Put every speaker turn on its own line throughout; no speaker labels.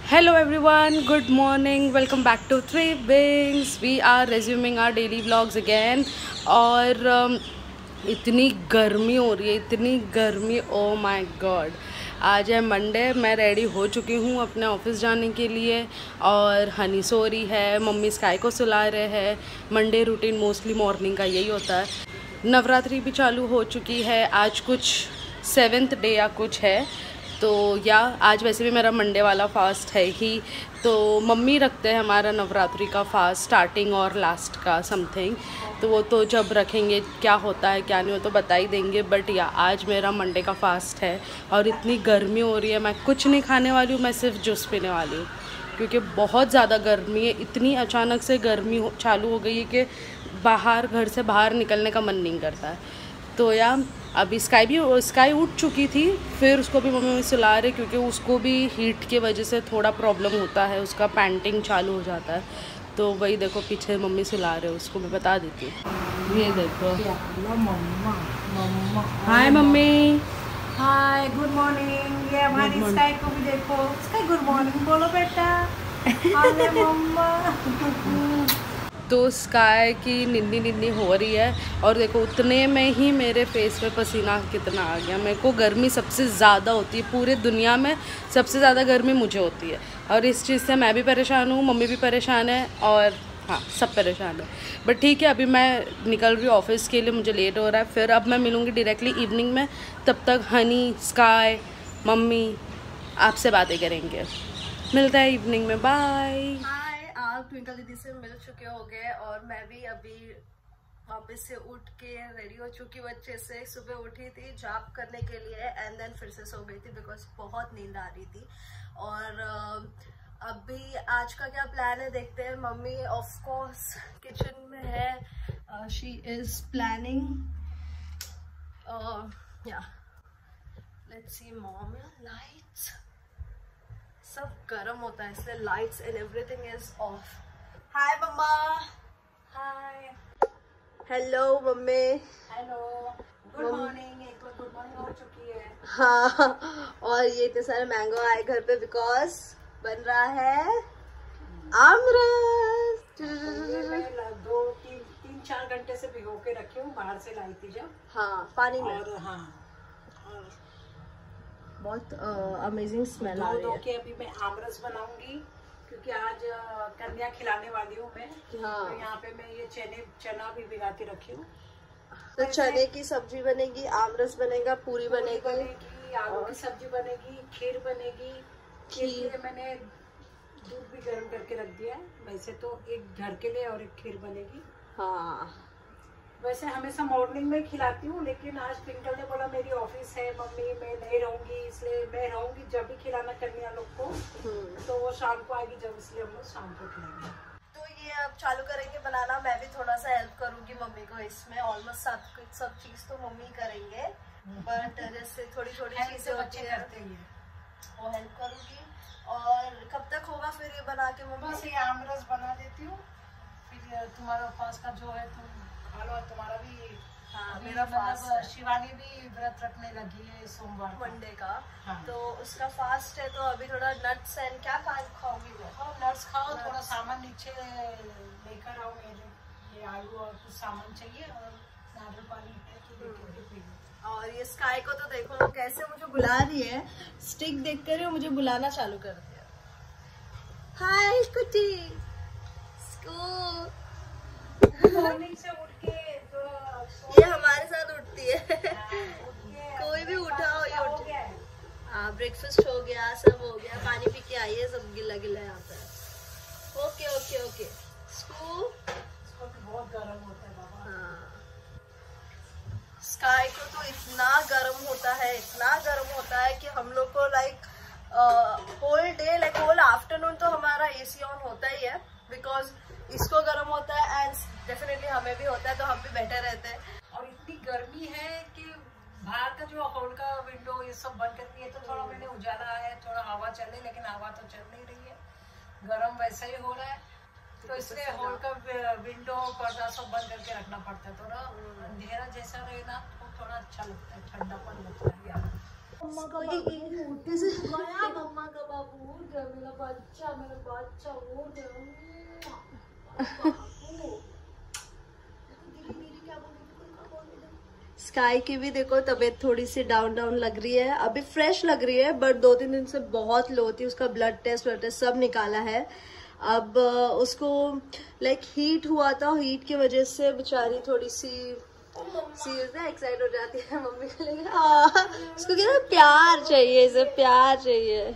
Hello everyone, good morning, welcome back to Three Wings. We are resuming our daily vlogs again. और इतनी गर्मी हो रही है, इतनी गर्मी, ओ माय गॉड। आज है मंडे, मैं रेडी हो चुकी हूँ अपने ऑफिस जाने के लिए और हनी सो रही है, मम्मी स्काई को सुला रहे हैं। मंडे रूटीन मोस्टली मॉर्निंग का यही होता है। नवरात्रि भी चालू हो चुकी है, आज कुछ 7th डे या कुछ है, तो या आज वैसे भी मेरा मंडे वाला फास्ट है ही। तो मम्मी रखते हैं हमारा नवरात्रि का फास्ट, स्टार्टिंग और लास्ट का समथिंग। तो वो तो जब रखेंगे क्या होता है क्या नहीं हो तो बता ही देंगे। बट या आज मेरा मंडे का फास्ट है और इतनी गर्मी हो रही है, मैं कुछ नहीं खाने वाली हूँ, मैं सिर्फ जूस पीने वाली हूँ क्योंकि बहुत ज़्यादा गर्मी है। इतनी अचानक से गर्मी चालू हो गई है कि घर से बाहर निकलने का मन नहीं करता है। तो या अभी स्काई उठ चुकी थी, फिर उसको भी मम्मी सुला रहे क्योंकि उसको भी हीट की वजह से थोड़ा प्रॉब्लम होता है, उसका पैंटिंग चालू हो जाता है। तो वही देखो पीछे मम्मी सुला रहे, उसको मैं बता देती हूँ। ये देखो, hi mummy.
Hi, good morning. ये हमारी स्काई को भी देखो। स्काई गुड मॉर्निंग बोलो बेटा। हाय मम्मा।
तो स्काई की निन्नी हो रही है और देखो उतने में ही मेरे फेस पे पसीना कितना आ गया। मेरे को गर्मी सबसे ज़्यादा होती है, पूरे दुनिया में सबसे ज़्यादा गर्मी मुझे होती है और इस चीज़ से मैं भी परेशान हूँ, मम्मी भी परेशान है और हाँ सब परेशान है। बट ठीक है, अभी मैं निकल रही हूँ ऑफिस के लिए, मुझे लेट हो रहा है। फिर अब मैं मिलूँगी डायरेक्टली इवनिंग में, तब तक हनी, स्काई, मम्मी आपसे बातें करेंगे। मिलता है इवनिंग में, बाय। आप ट्विंकल दीदी से मिल चुके होंगे और मैं भी अभी वापस से उठ के रेडी हो चुकी हूँ अच्छे से। सुबह उठी थी जॉब करने के लिए एंड देन फिर से सो गई थी बिकॉज बहुत नींद आ रही थी। और अभी आज का क्या प्लान है देखते हैं। मम्मी ऑफ कोर्स किचन में है, शी इज प्लानिंग, या लेट्स सी मॉम। लाइट्स सब गर्म होता है इसलिए lights and everything is off. Hi mama. Hi, hello mummy.
Hello, good morning. एक बार गुड मॉर्निंग हो चुकी है।
हाँ, और ये इतने सारे मैंगो आए घर पे बिकॉज बन रहा है आमरस।
मैं 3-4 घंटे से भिगो के रखी हूँ, बाहर से लाई थी जब।
हाँ, पानी में।
और हाँ,
बहुत अमेजिंग स्मेल आ रही है।
के अभी मैं आमरस बनाऊंगी क्योंकि आज कन्या खिलाने वाली हूँ मैं।
हाँ।
तो यहाँ पे मैं ये चना भी भिगा के रखी हूँ।
तो चने की सब्जी बनेगी, आमरस बनेगा, पूरी बनेगी,
आलू की सब्जी बनेगी, खीर बनेगी। खीर के लिए मैंने दूध भी गर्म करके रख दिया है। वैसे तो एक घर के लिए और एक खीर बनेगी।
हाँ,
वैसे हमेशा मॉर्निंग में खिलाती हूँ, लेकिन आज ट्विंकल ने बोला मेरी ऑफिस है मम्मी, मैं नहीं रहूंगी, इसलिए मैं रहूंगी जब भी खिलाना कन्या लोग को। तो वो शाम को आएगी जब, इसलिए हम लोग शाम को खिलाएंगे।
तो ये अब चालू करेंगे बनाना। मैं भी थोड़ा सा हेल्प करूंगी मम्मी को इसमें। ऑलमोस्ट सब चीज तो मम्मी करेंगे, बट जैसे थोड़ी चीजें
बच्चे करते हैं
वो हेल्प करूंगी। और कब तक होगा फिर ये बना के मम्मी?
बस ये आमरस बना देती हूँ, फिर तुम्हारा उपवास का जो है तुम खा लो। तुम्हारा भी
हाँ, मेरा फास्ट है।
शिवानी भी व्रत रखने लगी है सोमवार
मंडे का।
हाँ।
तो उसका फास्ट है, तो अभी थोड़ा नट्स एंड क्या खाऊंगी मैं?
हाँ, नट्स खाओ, थोड़ा सामान नीचे लेकर आओ। मेरे ये आलू और कुछ सामान चाहिए और नारियल पानी है तो पी लो।
और ये स्काई को तो देखो कैसे मुझे बुला रही है, स्टिक देख कर मुझे बुलाना चालू कर दिया। हाय कुटी।
मॉर्निंग से उठ के तो
ये हमारे साथ उठती है। कोई भी उठाओ ये उठ। हाँ, ब्रेकफास्ट हो गया, सब हो गया, पानी पी के आई है, सब गिला यहाँ पे। ओके। स्कूल
बहुत गर्म होता है बाबा।
हाँ, स्काई को तो इतना गर्म होता है कि हम लोग को like whole day, like whole afternoon तो हमारा एसी ऑन होता ही है बिकॉज इसको गर्म होता है एंड डेफिनेटली हमें भी होता है, तो हम भी बेटर रहते हैं।
और इतनी गर्मी है कि बाहर का जो हॉल का विंडो ये सब बंद करती है, तो थोड़ा मैंने उजाला है, थोड़ा हवा चले, लेकिन हवा तो चल नहीं रही है, गर्म वैसा ही हो रहा है। तो इसलिए हॉल का विंडो पर्दा सब बंद करके रखना पड़ता है। थोड़ा अंधेरा जैसा रहे ना तो थोड़ा अच्छा लगता है, ठंडापन लगता है।
मम्मा का बाबू
बच्चा उड़ गया।
स्काई की भी देखो तबीयत थोड़ी सी डाउन लग रही है, अभी फ्रेश लग रही है बट 2-3 दिन से बहुत लो थी। उसका ब्लड टेस्ट सब निकाला है। अब उसको लाइक हीट हुआ था, हीट की वजह से बेचारी थोड़ी सी एक्साइट हो जाती है मम्मी को लेकर। उसको क्या प्यार चाहिए, इसे प्यार चाहिए।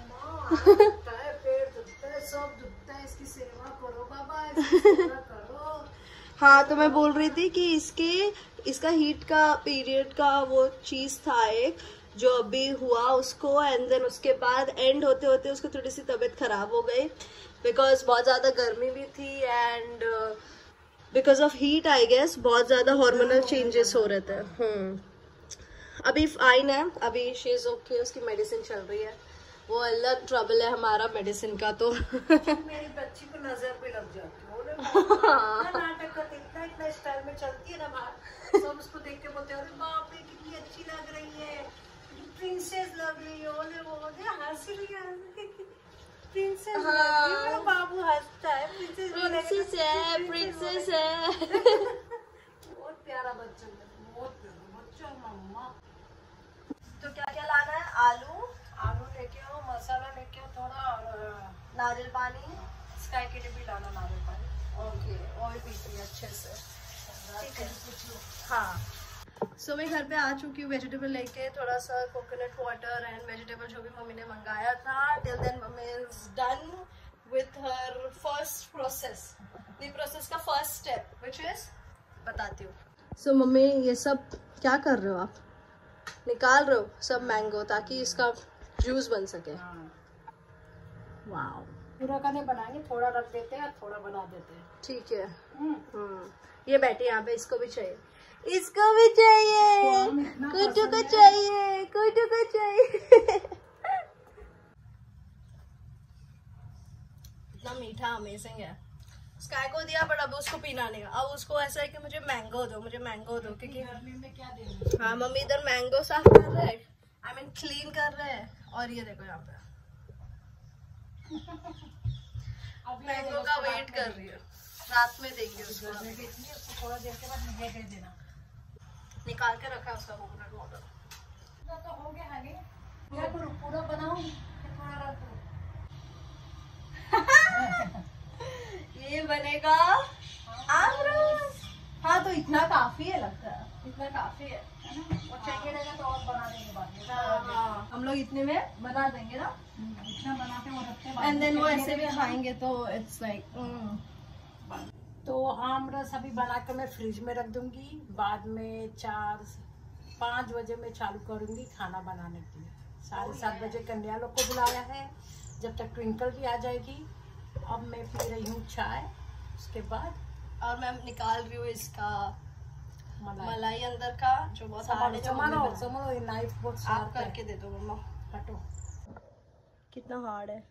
सब दुखता है, इसकी सेवा करो बाबा, इसकी सेवा करो।
हाँ, तो मैं बोल रही थी कि इसका हीट का पीरियड का वो चीज था एक जो अभी हुआ उसको, एंड देन उसके बाद एंड होते होते उसको थोड़ी सी तबीयत खराब हो गई बिकॉज बहुत ज्यादा गर्मी भी थी and because of heat I guess बहुत ज्यादा हार्मोनल चेंजेस हो रहे थे। अभी फाइन है, अभी शी इज ओके, उसकी मेडिसिन चल रही है। वो अलग ट्रबल है हमारा मेडिसिन का। तो
मेरी बच्ची को नजर भी लग जाती है, नाटक करती इतना स्टाइल में चलती है ना बाहर, सब उसको देख के बोलते हैं अरे बाप रे कितनी अच्छी लग रही है, प्रिंसेस लग रही है, ओले वो हंस रही है, प्रिंसेस लग रही है। मेरा बाबू हंसता है, प्रिंसेस है, प्रिंसेस है। बहुत प्यारा बच्चा है, बहुत प्यारा बच्चा मम्मा।
तो क्या क्या लाना है? आलू
लेके आओ, मसाला लेके आओ थोड़ा, और
नारियल पानी,
स्काई के लिए भी लाना नारियल पानी।
ओके, ऑयल पीती है अच्छे से, ठीक है। हाँ, सो मैं घर पे आ चुकी हूँ वेजिटेबल लेके, थोड़ा सा कोकोनट वाटर एंड वेजिटेबल जो भी मम्मी ने मंगाया था। Till then mummy is done with her first process, the process का फर्स्ट स्टेप व्हिच इज बताती हूँ। सो मम्मी ये सब क्या कर रहे हो आप? निकाल रहे हो सब मैंगो ताकि इसका जूस बन सके। वाओ,
पूरा का नहीं बनाएंगे, थोड़ा रख देते हैं, थोड़ा बना देते हैं।
ठीक है। ये बैठी यहाँ पे, इसको भी चाहिए, इसको भी चाहिए, कुटू को चाहिए, कुटू को चाहिए। इतना मीठा अमेजिंग है। स्काई को दिया बट अब उसको पीना नहीं। अब उसको ऐसा है कि मुझे मैंगो दो, मुझे मैंगो दो, क्योंकि
गर्मी में क्या देना।
हाँ, मम्मी इधर मैंगो साफ कर रहे हैं, आई मीन क्लीन कर रहे हैं। और ये देखो यहाँ पे मैंगो का वेट कर रही है, रात में देगी उसको।
थोड़ा देर के बाद निकाल के देना,
निकाल के रखा उसका कोकोनट वाटर।
तो हो गया है क्या करूँ, पूरा बनाऊँ थोड़ा रख दो।
ये बनेगा आमरस। हाँ, तो इतना काफी है, लगता है इतना काफी है।
और चाहिए रहेगा तो और बना देंगे बाद में।
हाँ, हम लोग इतने में बना देंगे ना,
इतना बना के वो रखते हैं,
एंड देन वो ऐसे भी खाएंगे तो इट्स लाइक।
तो आम रस अभी बना के मैं फ्रिज में रख दूंगी, बाद में 4-5 बजे मैं चालू करूंगी खाना बनाने के लिए। 7:30 बजे कन्या लोग को बुलाया है, जब तक ट्विंकल भी आ जाएगी। अब मैं पी रही हूँ चाय, उसके बाद
और मैं निकाल रही हूँ इसका मलाई अंदर का जो बहुत
हार्ड है। संभालो ये नाइफ बहुत
आप
शार्प है।
करके दे दो मम्मा।
हटो,
कितना हार्ड है,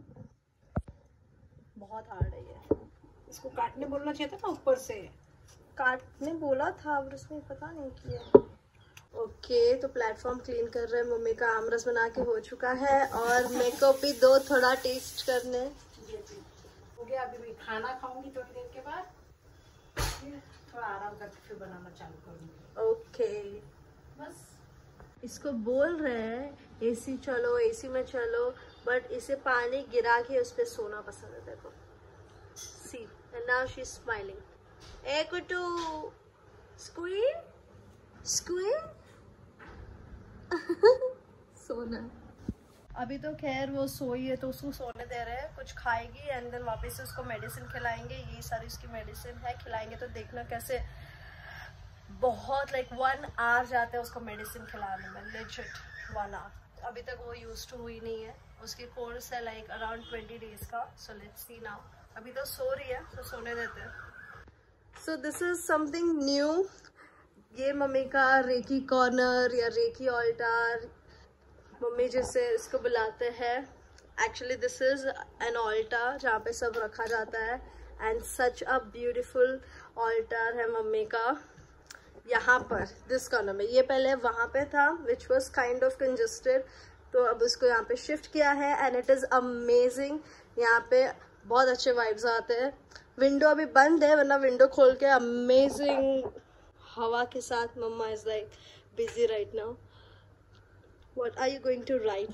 बहुत हार्ड है ये।
इसको काटने बोलना चाहिए था ना ऊपर से।
काटने बोला था और उसने पता नहीं किया। ओके, तो प्लेटफॉर्म क्लीन कर रहे हैं। मम्मी का आमरस बना के हो चुका है और मेरे को भी दो थोड़ा टेस्ट करने।
हो गया, अभी मैं खाना खाऊंगी थोड़ी देर के बाद, थोड़ा आराम करके फिर बनाना चालू करूंगी।
ओके,
बस
इसको बोल रहे हैं एसी चलो, एसी में चलो, बट इसे पानी गिरा के उस पर सोना पसंद है। देखो, see, and now she is smiling. ए कुटू, स्क्वीन स्क्वीन। सोना। अभी तो खैर वो सोई है तो उसको सोने दे रहे हैं, कुछ खाएगी एंड देन वापस से उसको मेडिसिन खिलाएंगे। यही सारी उसकी मेडिसिन है, खिलाएंगे तो देखना कैसे बहुत लाइक 1 आवर जाता है उसको मेडिसिन खिलाने में, लेजिट 1 आवर। अभी तक वो यूज टू हुई नहीं है, उसकी कोर्स है लाइक अराउंड 20 डेज का। So let's see now. अभी तो सो रही है तो सोने देते हैं। So this is something new. ये मम्मी का रेकी कॉर्नर या रेकी ऑल्टार, मम्मी जिससे इसको बुलाते हैं। Actually this is an altar जहाँ पे सब रखा जाता है एंड सच अ ब्यूटीफुल ऑल्टार है मम्मी का यहाँ पर दिस कॉर्नर में। ये पहले वहाँ पे था which was kind of congested, तो अब उसको यहाँ पे शिफ्ट किया है एंड इट इज़ अमेजिंग। यहाँ पे बहुत अच्छे वाइब्स आते हैं। विंडो अभी बंद है, वरना विंडो खोल के अमेजिंग हवा के साथ। Mama is like busy right now. What are you going to write?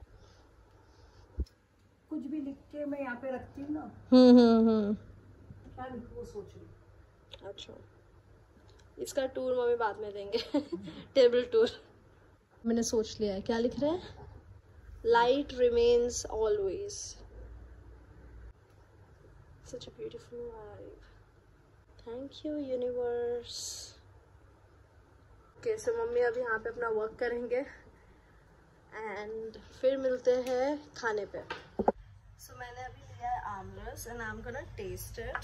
कुछ भी लिख के मैं यहाँ पे रखती हूँ ना, क्या लिखूँ वो सोच रही।
अच्छा, इसका टूर मम्मी बाद में देंगे टेबल टूर। मैंने सोच लिया है। क्या लिख रहे हैं? Light remains always. Such a beautiful vibe. Thank you universe. Okay, so mummy अभी यहाँ पे अपना वर्क करेंगे एंड फिर मिलते हैं खाने पे। सो मैंने अभी लिया है aamras and I am gonna taste it.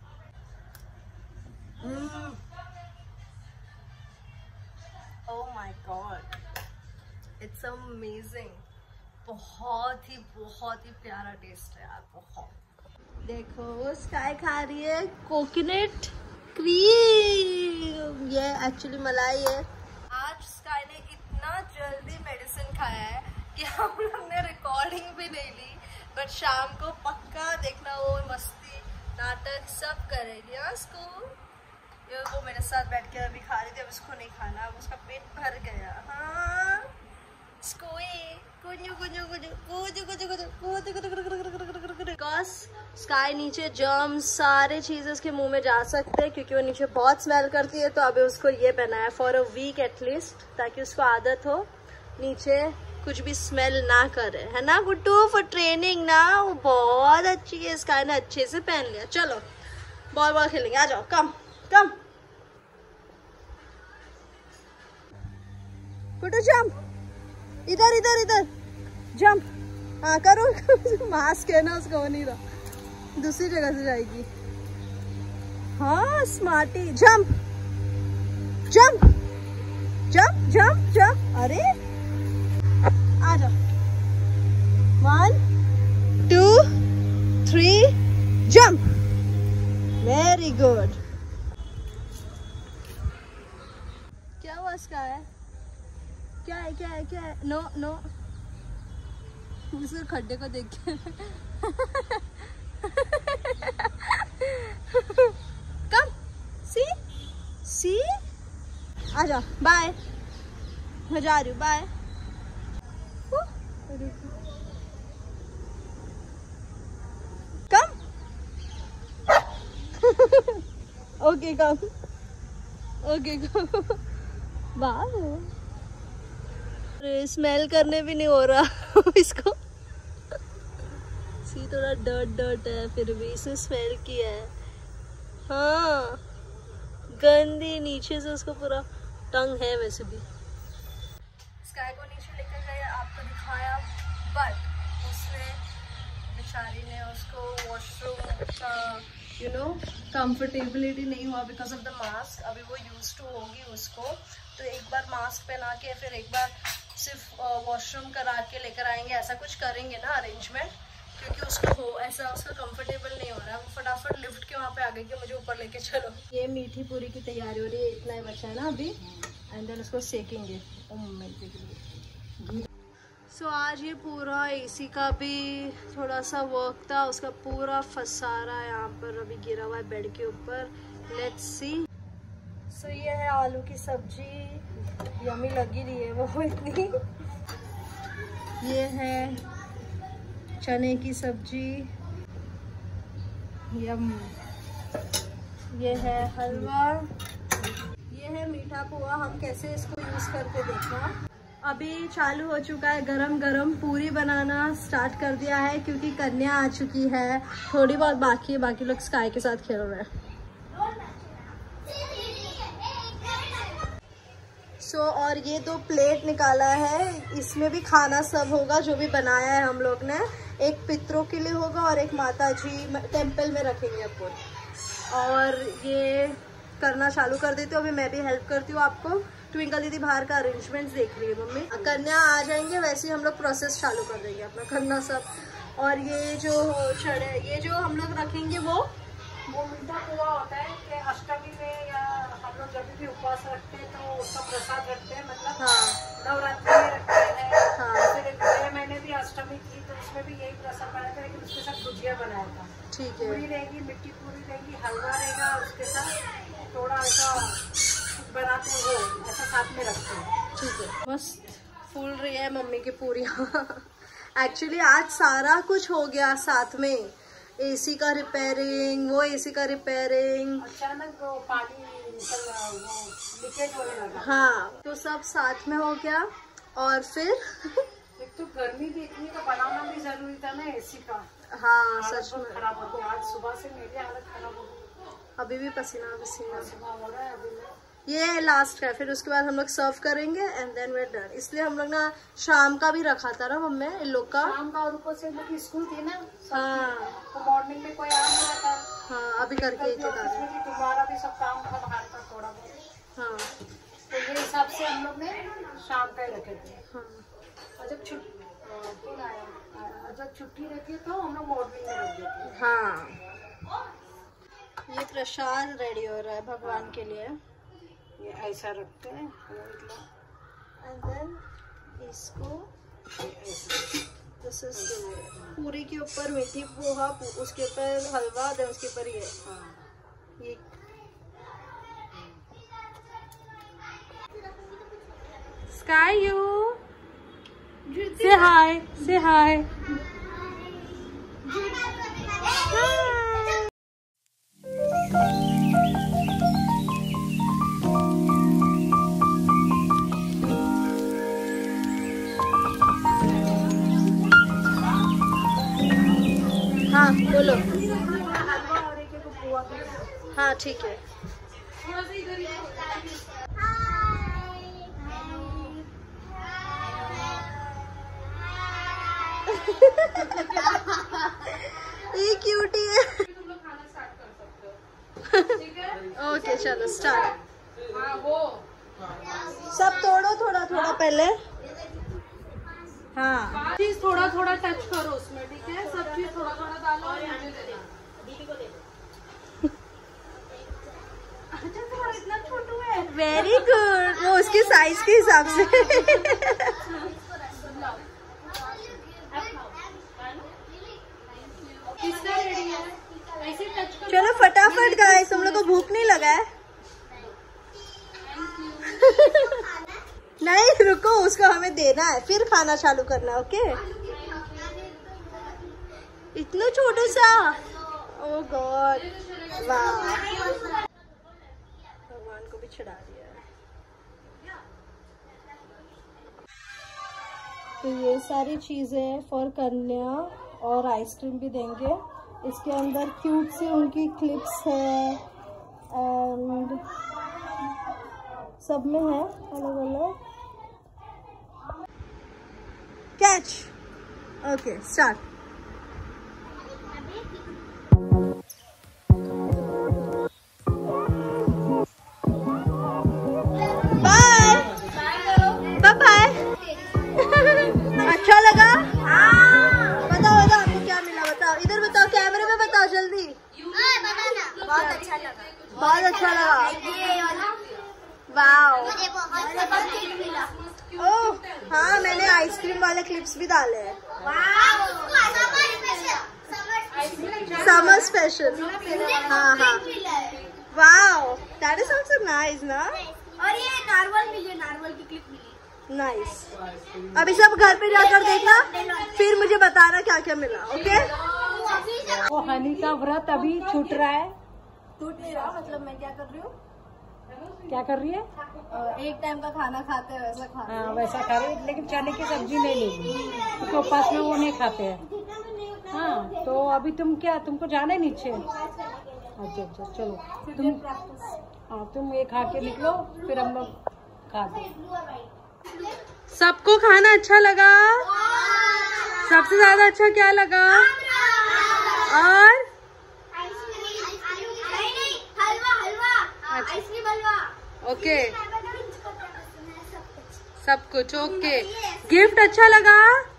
Oh my god, it's amazing। बहुत ही प्यारा टेस्ट है यार, बहुत। देखो स्काई खा रही है कोकोनट क्रीम। ये एक्चुअली मलाई है। आज स्काई ने इतना जल्दी मेडिसिन खाया है कि हम लोग ने रिकॉर्डिंग भी नहीं ली, बट शाम को पक्का देखना वो मस्ती नाटक सब करेगी। हाँ स्कूल, वो मेरे साथ बैठ के अभी खा रही थी, अब उसको नहीं खाना, अब उसका पेट भर गया। हाँ स्काई नीचे जर्म सारे चीजें उसके मुंह में जा सकते हैं क्योंकि वो नीचे बहुत स्मेल करती है। तो अभी उसको ये पहना है फॉर अ वीक एटलीस्ट, ताकि उसको आदत हो नीचे कुछ भी स्मेल ना करे, है ना गुड्डू? फॉर ट्रेनिंग ना, वो बहुत अच्छी है। स्काई ने अच्छे से पहन लिया। चलो बॉल खेलेंगे, आ जाओ। कम कम गुड्डू, जंप, इधर इधर इधर जंप। हाँ करो मास्क है ना उसका, हो नहीं रहा, दूसरी जगह से जाएगी। हाँ Smarty, jump jump jump jump jump. अरे आ जाओ, 1 2 3 जंप। Very good. क्या हुआ इसका है? क्या है क्या है क्या है? नो नो, उस खड्डे को देख के कम सी आ जाओ। बाय, मैं जा रही हूँ, bye. Come okay come, okay come. Bye. Smell करने भी नहीं हो रहा इसको। सी थोड़ा डर्ट है, फिर भी इसने स्मेल किया है। हाँ गंदी नीचे से उसको पूरा टंग है। वैसे भी स्काई को नीचे लेकर गए, आपको दिखाया, बट उसने बेचारी ने उसको वॉशरूम का कंफर्टेबिलिटी नहीं हुआ बिकॉज ऑफ द मास्क। अभी वो यूज टू होगी उसको, तो एक बार मास्क पहना के फिर एक बार सिर्फ वॉशरूम करा के लेकर आएंगे, ऐसा कुछ करेंगे ना अरेंजमेंट, क्योंकि उसको ऐसा उसका कंफर्टेबल नहीं हो रहा है। वो फटाफट लिफ्ट के वहाँ पे आ गई कि मुझे ऊपर लेके चलो। ये मीठी पूरी की तैयारी हो रही है, इतना ही बचा है ना अभी, एंड देन उसको सेकेंगे। सो आज ये पूरा एसी का भी थोड़ा सा वर्क था, उसका पूरा फसारा यहाँ पर अभी गिरा हुआ है बेड के ऊपर। Let's see. सो ये है आलू की सब्जी, यमी लगी रही है वो इतनी। ये है चने की सब्जी, यम। ये है हलवा, ये है मीठा पोहा। हम कैसे इसको यूज करके देखना। अभी चालू हो चुका है गरम गरम पूरी बनाना स्टार्ट कर दिया है, क्योंकि कन्या आ चुकी है। थोड़ी बहुत बाकी है, बाकी लोग स्काई के साथ खेल रहे हैं। और ये 2 प्लेट निकाला है, इसमें भी खाना सब होगा जो भी बनाया है हम लोग ने। एक पितरों के लिए होगा और एक माता जी टेम्पल में रखेंगे अपन। और ये करना चालू कर देती हूँ, अभी मैं भी हेल्प करती हूँ आपको। ट्विंकल दीदी बाहर का अरेंजमेंट्स देख रही है मम्मी। कन्या आ जाएंगे वैसे ही हम लोग प्रोसेस चालू कर देंगे अपना करना सब। और ये जो हम लोग रखेंगे वो
मीठा पोहा होता है कि अष्टमी में या हम लोग जब भी उपवास रखते हैं तो उसका प्रसाद रखते हैं, मतलब
हाँ
नवरात्रि में रखते हैं।
हाँ
फिर अष्टमी थी तो उसमें भी यही प्रसाद बनाया था, लेकिन उसके साथ गुजिया बनाया था।
ठीक है।
पूरी रहेगी, मिट्टी पूरी रहेगी, हलवा रहेगा, उसके साथ थोड़ा ऐसा बनाते हैं वो ऐसा साथ में रखते हैं।
ठीक है, मस्त फूल रही है मम्मी की पूरियाँ। एक्चुअली आज सारा कुछ हो गया साथ में, एसी का रिपेयरिंग, वो एसी का रिपेयरिंग,
अचानक वो पानी लीकेज होने लगा।
हाँ, तो सब साथ में हो गया। और फिर
एक तो गर्मी भी इतनी, तो बनाना भी जरूरी था ना एसी का।
हाँ सच में
खराब हो गया आज सुबह से, मेरी हालत खराब हो गई,
अभी भी पसीना पसीना
हो रहा है अभी मैं।
ये लास्ट है, फिर उसके बाद हम लोग सर्व करेंगे and then we are done. इसलिए हम लोग ना शाम का भी रखा था ना मम्मी इन लोग का।
शाम का, और ऊपर से लोग की स्कूल थी ना।
हाँ
तो मॉर्निंग में कोई आ नहीं रहा था।
हाँ, अभी करके एक
तुम्हारा भी सब काम था बाहर का थोड़ा बहुत।
हाँ
तो ये हिसाब से हम लोग ने शाम का ही रखे थे।
हाँ,
और जब छुट्टी रहती है तो हम लोग मॉर्निंग में रख देते हैं।
हाँ। ये प्रसाद रेडी हो रहा है भगवान के लिए।
ये ऐसा रखते हैं
एंड देन इसको दिस इज पूरी के ऊपर मीठी पोहा, उसके ऊपर हलवा, देन उसके ऊपर ये
Sky, you say hi. Say hi.
हाँ बोलो। हाँ ठीक है। ये क्यूटी है। ओके चलो स्टार्ट। सब तोड़ो थोड़ा थोड़ा पहले। हाँ,
चीज थोड़ा थोड़ा टच करो उसमें, ठीक है? सब चीज थोड़ा थोड़ा डालो और मुझे देना। अच्छा, तुम्हारा इतना छोटू है।
Very good. वो उसके साइज के हिसाब से।
किसका रेडी है? ऐसे टच करो।
चलो फटाफट गाइस, हम लोग को भूख नहीं लगा है। नहीं रुको, उसको हमें देना है, फिर खाना चालू करना है। ओके, इतना छोटा सा। ओह गॉड, वाह, भगवान को भी चढ़ा दिया है। तो ये सारी चीजें फॉर कन्या, और आइसक्रीम भी देंगे। इसके अंदर क्यूट सी उनकी क्लिप्स है एंड सब में है अलग अलग। Catch. Okay start. Bye bye bye. अच्छा लगा? बताओ बताओ आपको क्या मिला, बताओ इधर बताओ, कैमरे में बताओ जल्दी।
बहुत अच्छा लगा।
बहुत अच्छा लगा। वाओ। ओह हाँ, मैंने आइसक्रीम वाले क्लिप्स भी डाले हैं। Summer special. हाँ हाँ, wow, that is also nice ना।
और ये नार्वल मिली, नार्वल की क्लिप मिली।
नाइस। अभी सब घर पे जाकर देखना, फिर मुझे बताना क्या क्या मिला। ओके।
वो हनी का व्रत अभी छूट रहा है।
टूट नहीं रहा, मतलब मैं क्या कर रही हूँ,
क्या कर रही है?
एक टाइम का खाना खाते हैं वैसा खा रही
हाँ वैसा खा रही है, लेकिन चने की सब्जी नहीं लेगी क्योंकि उपास में वो नहीं खाते हैं। हाँ तो अभी तुम क्या, तुमको जाना है नीचे? अच्छा अच्छा चलो तुम, हाँ तुम ये खा के निकलो, फिर हम लोग खाते।
सबको खाना अच्छा लगा? सबसे ज्यादा अच्छा क्या लगा? और ओके, सब कुछ ओके। गिफ्ट अच्छा लगा?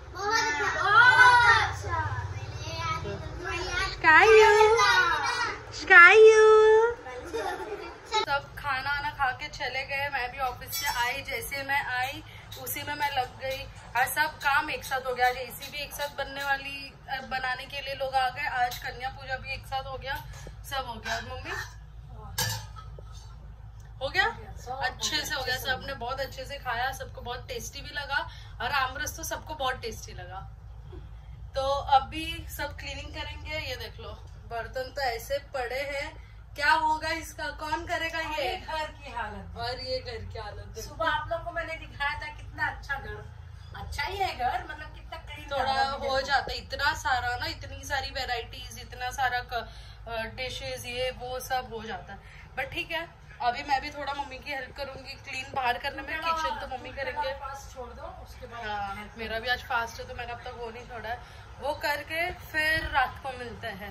सब खाना वाना खा के चले गए। मैं भी ऑफिस से आई, जैसे मैं आई उसी में मैं लग गई आज सब काम एक साथ हो गया। आज एसी भी एक साथ बनाने के लिए लोग आ गए। आज कन्या पूजा भी एक साथ हो गया, सब हो गया। मम्मी हो गया अच्छे से हो गया। सबने बहुत अच्छे से खाया, सबको बहुत टेस्टी भी लगा और आमरस तो सबको बहुत टेस्टी लगा। तो अभी सब क्लीनिंग करेंगे। ये देख लो बर्तन तो ऐसे पड़े हैं, क्या होगा इसका, कौन करेगा ये?
घर की हालत
और ये घर की हालत।
सुबह आप लोग को मैंने दिखाया था कितना अच्छा घर, अच्छा ही है घर, मतलब कितना क्लीन
थोड़ा हो जाता है। इतना सारा ना, इतनी सारी वेराइटीज, इतना सारा डिशेज, ये वो सब हो जाता है। बट ठीक है, अभी मैं भी थोड़ा मम्मी की हेल्प करूंगी क्लीन बाहर करने में। किचन तो मम्मी करेंगे।
छोड़ दो उसके बाद।
हाँ, मेरा भी आज फास्ट है तो मैंने अब तक वो नहीं छोड़ा है। वो करके फिर रात को मिलते हैं।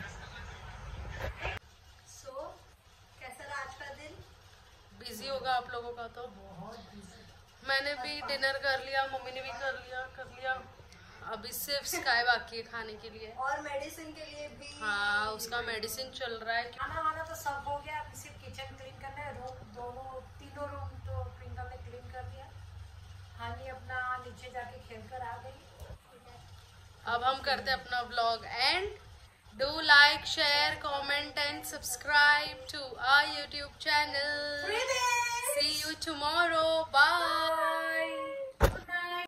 कैसा रहा आज का दिन?
बिजी होगा आप लोगों का तो। मैंने भी डिनर कर लिया, मम्मी ने भी कर लिया। अभी सिर्फ स्काई बाकी है खाने के लिए
और मेडिसिन के लिए भी।
हाँ, उसका मेडिसिन चल रहा है।
खाना वाना तो सब हो गया, अभी सिर्फ किचन क्लीन करना है। रूम तीनों रूम तो ट्विंकल ने क्लीन कर दिया। हानि अपना नीचे जाके खेल कर आ गई।
अब हम करते हैं अपना vlog end. Do like, share, comment and subscribe to our YouTube channel. See you tomorrow. Bye.